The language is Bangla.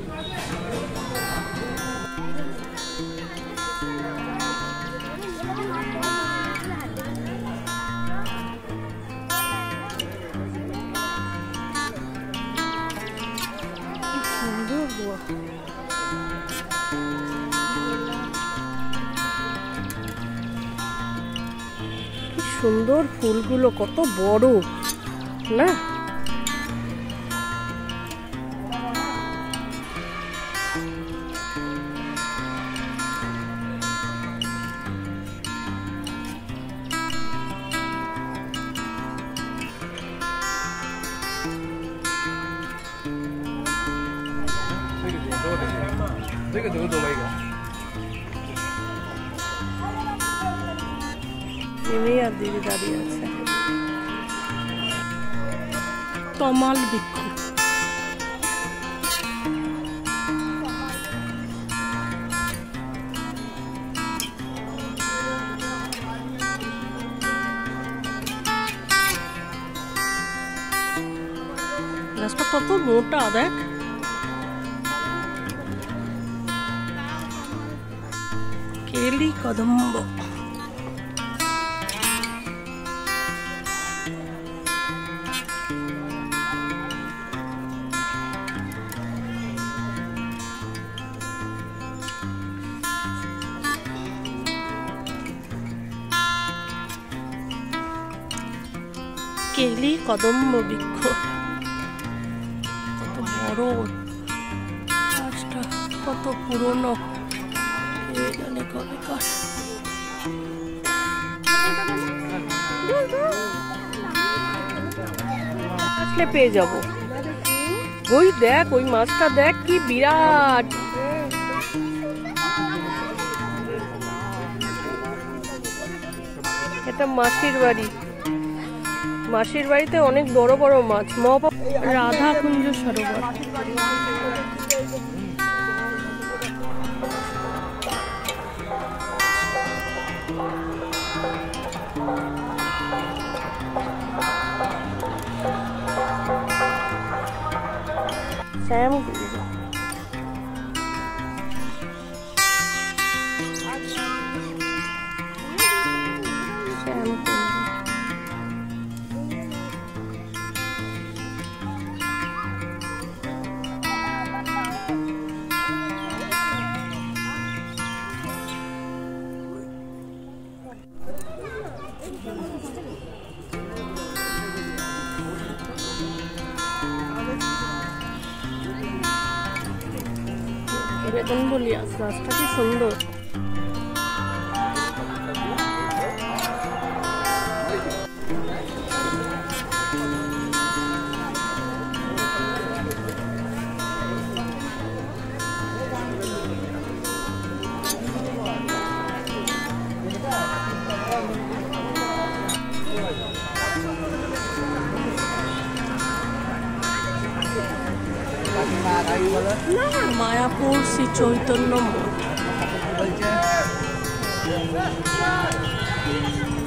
সুন্দর ফুলগুলো, কত বড় না? আর দিদি দাঁড়িয়ে আছে। তমাল বৃক্ষ, গাছটা কত মোটা, দেখ। কেলি কদম্ব, কেলি কদম্ব বৃক্ষ, কত বড় গাছটা, কত পুরনো, কে জানে কবেকার। আসলে পেয়ে যাব। ওই দেখ, ওই মাছটা দেখ, কি বিরাট। এটা মাসির বাড়ি, মাসির বাড়িতে অনেক বড় বড় মাছ। রাধাকুঞ্জ সরোবর, শ্যামকুঞ্জ, বেতন বলি। গাছটা কি সুন্দর। মায়াপুর শ্রী চৈতন্য মঠ।